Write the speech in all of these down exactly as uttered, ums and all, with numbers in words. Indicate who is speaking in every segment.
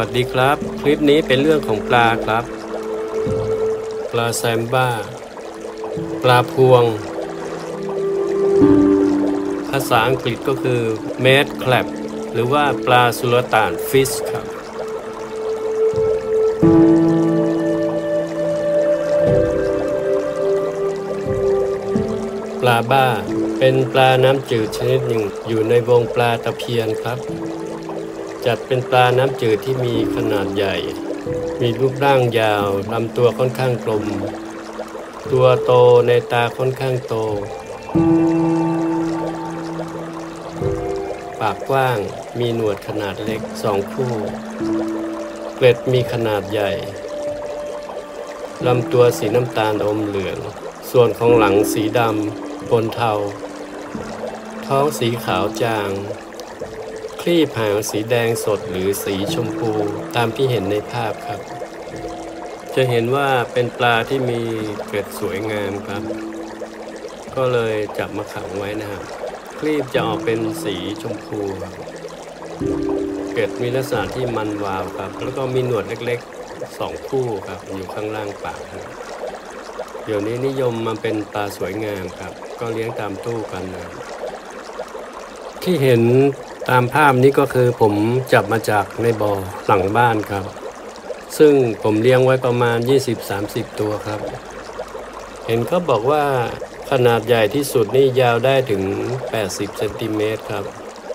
Speaker 1: สดีครับคลิปนี้เป็นเรื่องของปลาครับปลาแซมบ้าปลาพวงภาษาอังกฤษก็คือ Mad Crab หรือว่าปลาสุลต่านฟิชครับปลาบ้าเป็นปลาน้ำจืดชนิดหนึ่งอยู่ในวงปลาตะเพียนครับจัดเป็นปลาน้ำจืดที่มีขนาดใหญ่มีรูปร่างยาวลำตัวค่อนข้างกลมตัวโตในตาค่อนข้างโตปากกว้างมีหนวดขนาดเล็กสองคู่เกล็ดมีขนาดใหญ่ลำตัวสีน้ำตาลอมเหลืองส่วนของหลังสีดำปนเทาท้องสีขาวจางครีบหางสีแดงสดหรือสีชมพูตามที่เห็นในภาพครับจะเห็นว่าเป็นปลาที่มีเกล็ดสวยงามครับก็เลยจับมาขังไว้นะครับครีบจะออกเป็นสีชมพูเกล็ดมีลักษณะที่มันวาวครับแล้วก็มีหนวดเล็กๆสองคู่ครับอยู่ข้างล่างปากเดี๋ยวนี้นิยมมาเป็นปลาสวยงามครับก็เลี้ยงตามตู้กันนะที่เห็นตามภาพนี้ก็คือผมจับมาจากในบ่อหลังบ้านครับซึ่งผมเลี้ยงไว้ประมาณ ยี่สิบถึงสามสิบ ตัวครับเห็นเขาบอกว่าขนาดใหญ่ที่สุดนี่ยาวได้ถึงแปดสิบเซนติเมตรครับ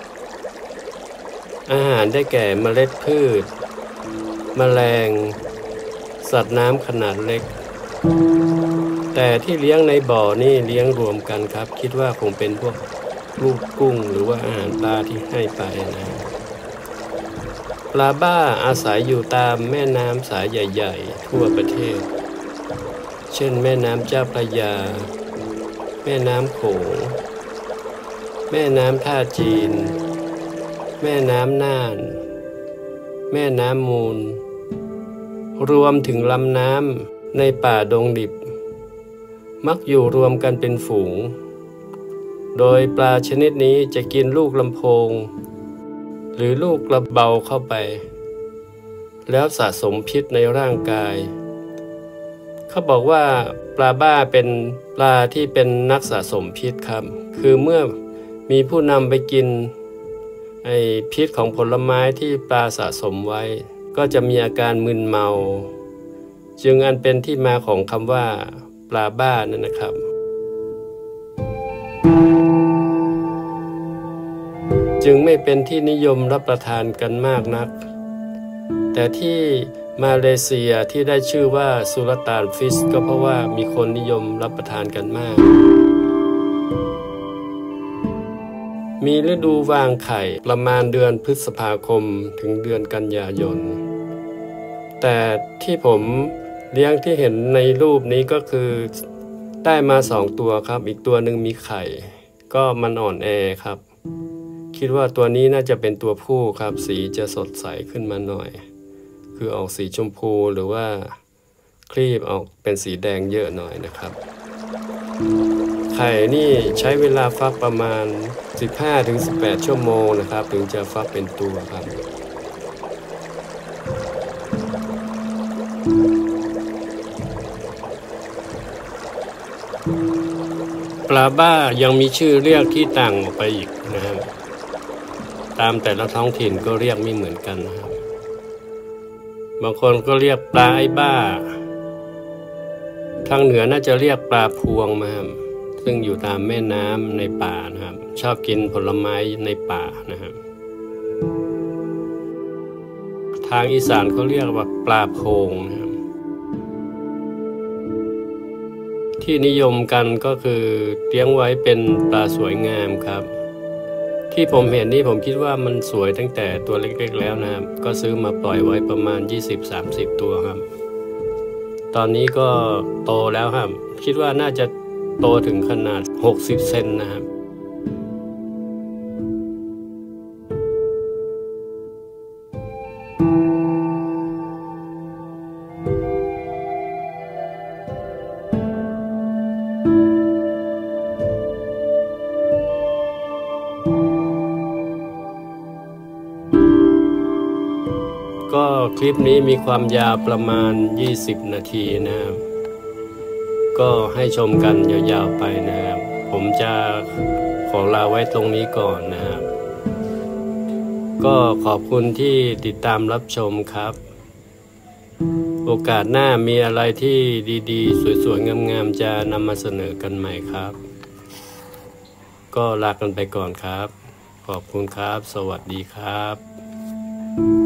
Speaker 1: อาหารได้แก่เมล็ดพืชแมลงสัตว์น้ำขนาดเล็กแต่ที่เลี้ยงในบ่อนี่เลี้ยงรวมกันครับคิดว่าคงเป็นพวกลูกกุ้งหรือว่าอาหารปลาที่ให้ไปนะปลาบ้าอาศัยอยู่ตามแม่น้ำสายใหญ่ๆทั่วประเทศเช่นแม่น้ำเจ้าพระยาแม่น้ำโขงแม่น้ำท่าจีนแม่น้ำน่านแม่น้ำมูลรวมถึงลำน้ำในป่าดงดิบมักอยู่รวมกันเป็นฝูงโดยปลาชนิดนี้จะกินลูกลำโพงหรือลูกกระเบาเข้าไปแล้วสะสมพิษในร่างกายเขาบอกว่าปลาบ้าเป็นปลาที่เป็นนักสะสมพิษครับคือเมื่อมีผู้นำไปกินไอ้พิษของผลไม้ที่ปลาสะสมไว้ก็จะมีอาการมึนเมาจึงอันเป็นที่มาของคำว่าปลาบ้านั่นนะครับจึงไม่เป็นที่นิยมรับประทานกันมากนักแต่ที่มาเลเซียที่ได้ชื่อว่าสุลต่านฟิชก็เพราะว่ามีคนนิยมรับประทานกันมากมีฤดูวางไข่ประมาณเดือนพฤษภาคมถึงเดือนกันยายนแต่ที่ผมเลี้ยงที่เห็นในรูปนี้ก็คือได้มาสองตัวครับอีกตัวหนึ่งมีไข่ก็มันอ่อนแอครับคิดว่าตัวนี้น่าจะเป็นตัวผู้ครับสีจะสดใสขึ้นมาหน่อยคือออกสีชมพูหรือว่าครีบออกเป็นสีแดงเยอะหน่อยนะครับไข่นี่ใช้เวลาฟักประมาณ สิบห้าถึงสิบแปด ชั่วโมงนะครับถึงจะฟักเป็นตัวครับปลาบ้ายังมีชื่อเรียกที่ต่างออกไปอีกนะครับตามแต่ละท้องถิ่นก็เรียกไม่เหมือนกันนะครับบางคนก็เรียกปลาไอ้บ้าทางเหนือน่าจะเรียกปลาพวงมาครับซึ่งอยู่ตามแม่น้ำในป่านะครับชอบกินผลไม้ในป่านะครับทางอีสานเขาเรียกว่าปลาโพงนะครับที่นิยมกันก็คือเลี้ยงไว้เป็นปลาสวยงามครับที่ผมเห็นนี่ผมคิดว่ามันสวยตั้งแต่ตัวเล็กๆแล้วนะครับก็ซื้อมาปล่อยไว้ประมาณ ยี่สิบถึงสามสิบ ตัวครับตอนนี้ก็โตแล้วครับคิดว่าน่าจะโตถึงขนาดหกสิบเซนนะครับก็คลิปนี้มีความยาวประมาณยี่สิบนาทีนะครับก็ให้ชมกันยาวๆไปนะครับผมจะขอลาไว้ตรงนี้ก่อนนะครับก็ขอบคุณที่ติดตามรับชมครับโอกาสหน้ามีอะไรที่ดีๆสวยๆงามๆจะนำมาเสนอกันใหม่ครับก็ลากันไปก่อนครับขอบคุณครับสวัสดีครับ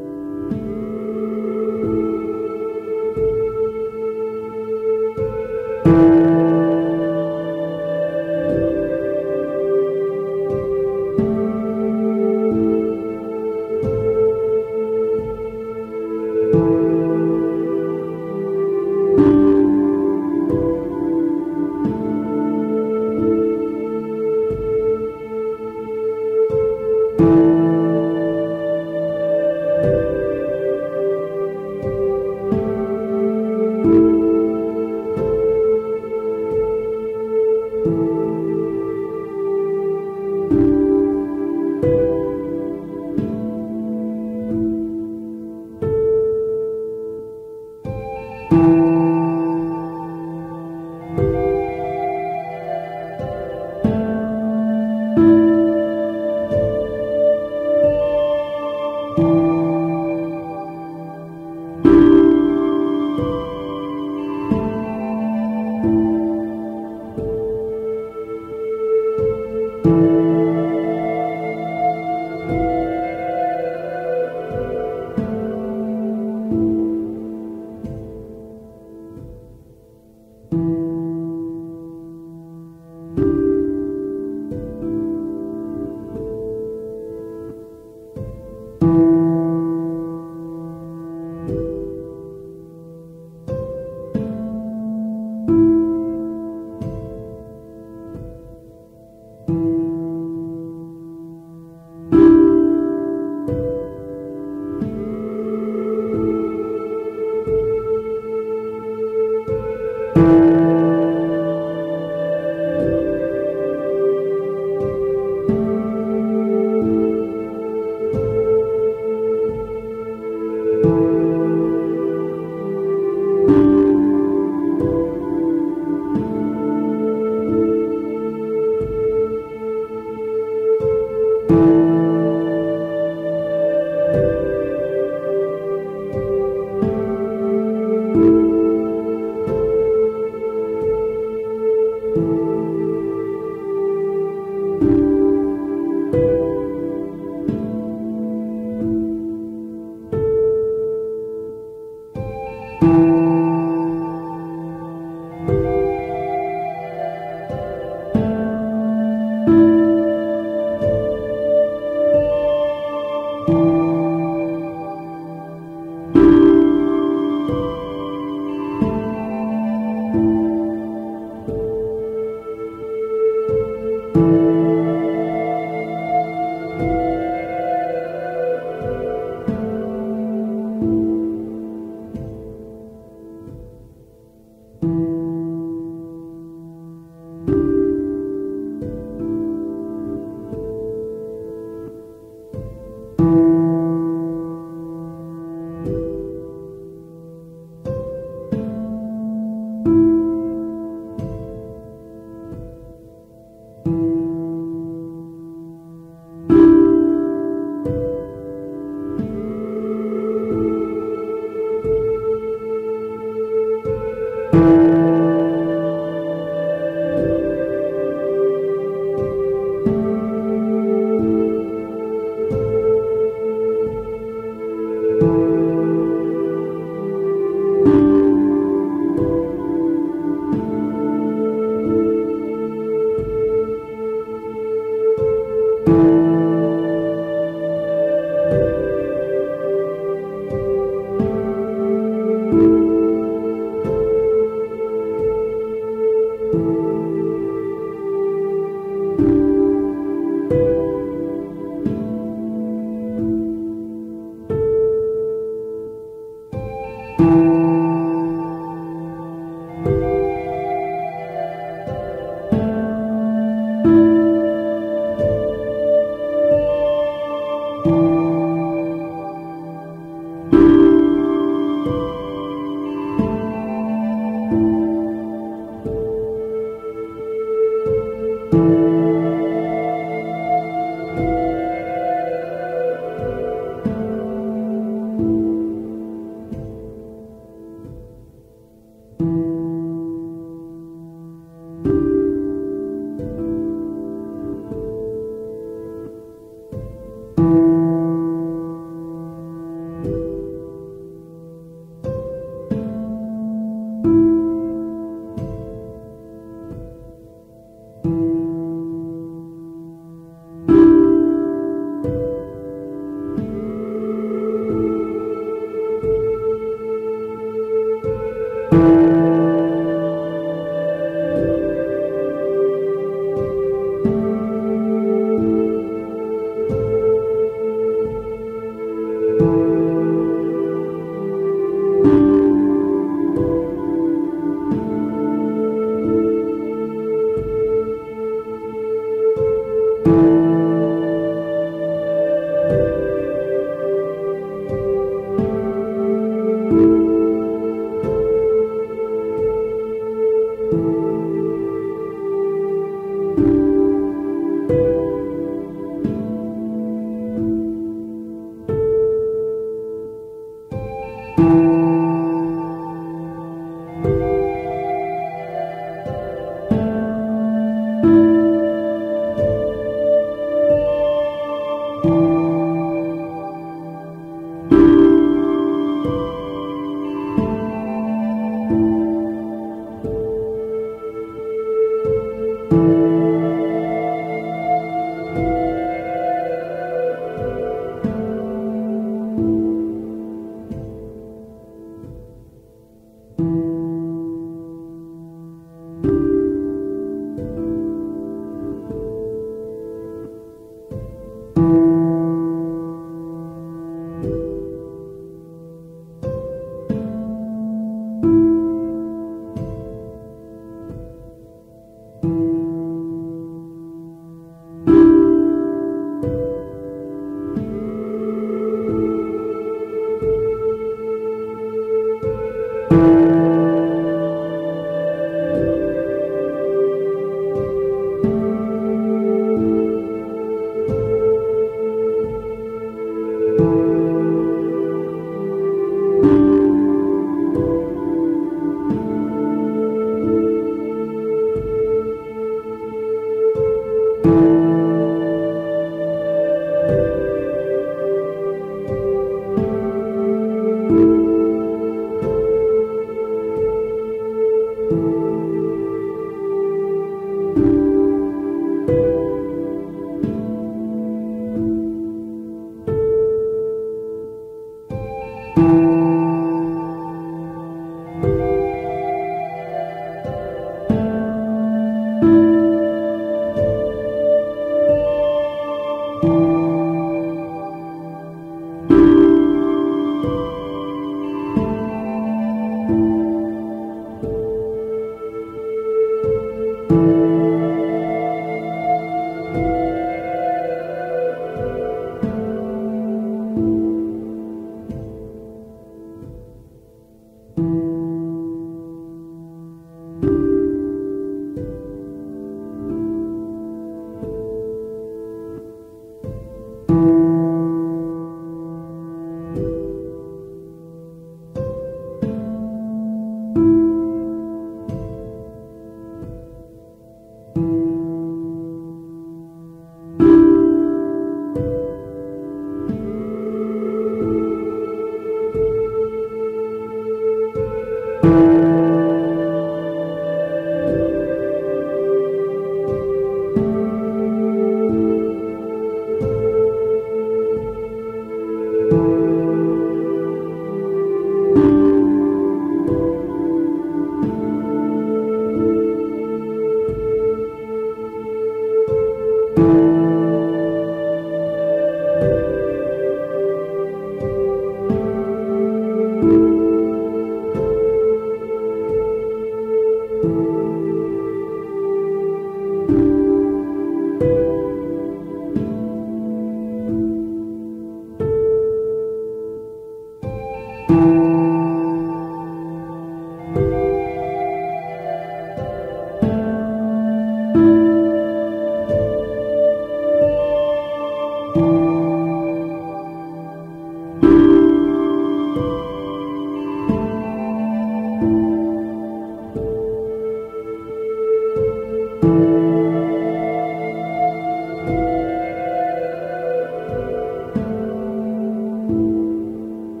Speaker 1: อ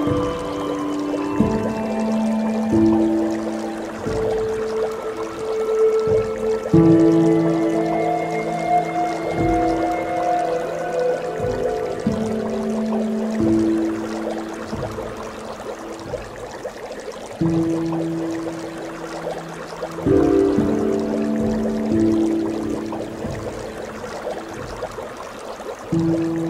Speaker 1: Thank you.